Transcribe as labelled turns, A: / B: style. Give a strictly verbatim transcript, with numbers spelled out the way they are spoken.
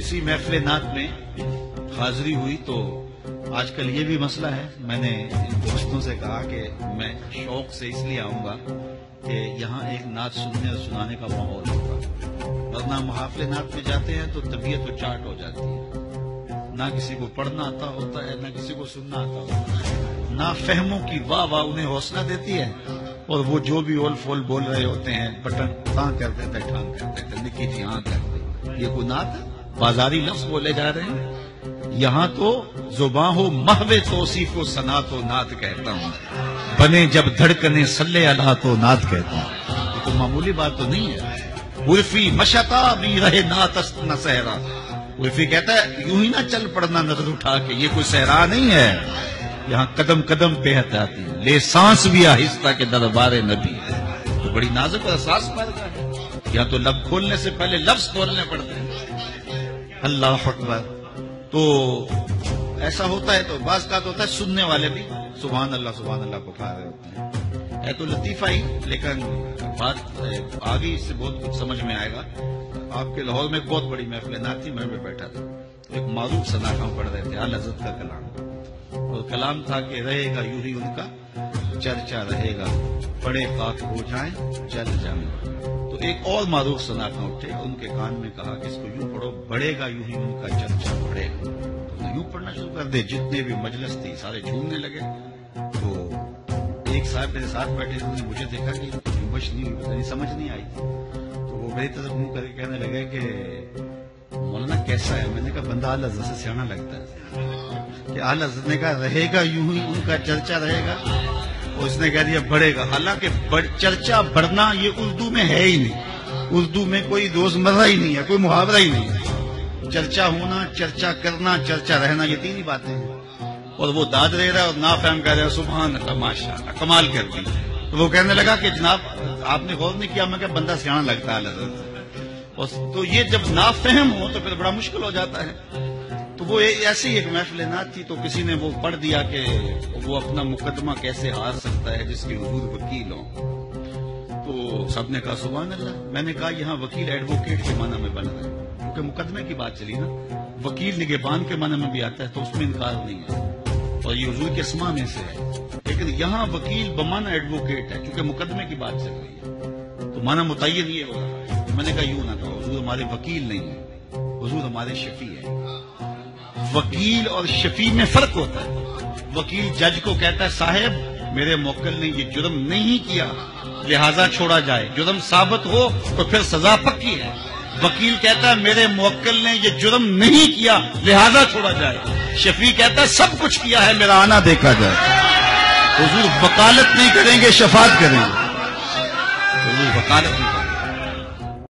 A: اسی محفل نعت میں حاضری ہوئی تو آج کل یہ بھی مسئلہ ہے. میں نے دوستوں سے کہا کہ میں شوق سے اس لیے آؤں گا کہ یہاں ایک نعت سننے اور سنانے کا ماحول ہوگا، ورنہ محافل نعت میں جاتے ہیں تو طبیعت و چاٹ ہو جاتی ہے. نہ کسی کو پڑھنا آتا ہوتا ہے، نہ کسی کو سننا آتا ہوتا ہے. نہ فہموں کی واہ واہ انہیں حوصلہ دیتی ہے، اور وہ جو بھی اول فول بول رہے ہوتے ہیں بٹن تاں کر دیتے ٹھان کر دیتے نکی جی ہاں کر دیتے. یہ کوئی نعت ہے؟ بازاری لفظ بولے جا رہے ہیں. یہاں تو زباں ہو محو توصیف و ثنا تو نعت کہتا ہوں، بنے جب دھڑکنے صلی اللہ تو نعت کہتا ہوں. یہ تو معمولی بات تو نہیں ہے. عرفی مشتا بھی رہے نعت است نہ صحرا. عرفی کہتا ہے یوں ہی نہ چل پڑنا نظر اٹھا کے، یہ کوئی صحرا نہیں ہے. یہاں قدم قدم پہ ہتاتی لے سانس بھی آہستہ کے دربار نبی ہے. تو بڑی نازک اور احساس فرق ہے. یہاں تو لب کھولنے سے پہلے لفظ کھولنے پڑتے ہیں. اللہ اکبر. تو ایسا ہوتا ہے تو بعض کا تو ہوتا ہے سننے والے بھی سبحان اللہ سبحان اللہ پکار رہے ہوتے ہیں. ہے تو لطیفہ ہی، لیکن بات آگے اس سے بہت کچھ سمجھ میں آئے گا. آپ کے لاہور میں ایک بہت بڑی محفل نعت تھی، میں بھی بیٹھا تھا. ایک معروف ثنا ہم پڑھ رہے تھے اعلی حضرت کا کلام، اور کلام تھا کہ رہے گا یوں ہی ان کا چرچا رہے گا، بڑے خاک ہو جائیں جل جائیں. تو ایک اور معروف ثناء اٹھے، ان کے کان میں کہا کہ اس کو یوں پڑھو، بڑھے گا یوں ہی ان کا چرچا بڑھے گا. تو یوں پڑھنا شروع کر دے. جتنے بھی مجلس تھی سارے جھومنے لگے. تو ایک صاحب میرے ساتھ بیٹھے تھے، نے مجھے دیکھا کہ جنبش نہیں ہوئی، پتہ نہیں سمجھ نہیں آئی. تو وہ میری طرف منہ کر کے کہنے لگے کہ مولانا کیسا ہے؟ میں نے کہا بندہ اعلی حضرت سے سیانا لگتا ہے. کہ اعلی حضرت نے کہا رہے گا یوں ہی ان کا چرچا رہے گا، اور اس نے کہہ دیا بڑھے گا. حالانکہ چرچا بڑھنا یہ اردو میں ہے ہی نہیں. اردو میں کوئی روزمرہ ہی نہیں ہے، کوئی محاورہ ہی نہیں ہے. چرچا ہونا، چرچا کرنا، چرچا رہنا، یہ تین ہی باتیں ہیں. اور وہ داد رہ رہا ہے اور نافہم کہہ رہا ہے سبحان اللہ ماشاء اللہ کمال کر دی. تو وہ کہنے لگا کہ جناب آپ نے غور نہیں کیا. میں کہ بندہ سیاح لگتا ہے حضرت. تو یہ جب نافہم ہو تو پھر بڑا مشکل ہو جاتا ہے. تو وہ ایسی ایک محفل نعت تھی، تو کسی نے وہ پڑھ دیا کہ وہ اپنا مقدمہ کیسے ہار سکتا ہے جس کے حضور وکیل ہوں. تو سب نے کہا سبحان اللہ. میں نے کہا یہاں وکیل ایڈوکیٹ کے معنی میں بن رہا ہے، کیونکہ مقدمے کی بات چلی نا. وکیل نگہبان کے معنی میں بھی آتا ہے، تو اس میں انکار نہیں ہے، اور یہ حضور کے اسماء میں سے ہے. لیکن یہاں وکیل بمعنی ایڈوکیٹ ہے، کیونکہ مقدمے کی بات چل رہی ہے. تو معنی متعین یہ ہو رہا ہے. میں نے کہا یوں نہ کہو، حضور ہمارے وکیل نہیں ہے، حضور ہمارے شفیع ہے. وکیل اور شفیع میں فرق ہوتا ہے. وکیل جج کو کہتا ہے صاحب میرے موکل نے یہ جرم نہیں کیا لہذا چھوڑا جائے، جرم ثابت ہو تو پھر سزا پکی ہے. وکیل کہتا ہے میرے موکل نے یہ جرم نہیں کیا لہذا چھوڑا جائے. شفیع کہتا ہے سب کچھ کیا ہے، میرا آنا دیکھا جائے. حضور وکالت نہیں کریں گے، شفاعت کریں گے. حضور وکالت نہیں کریں گے.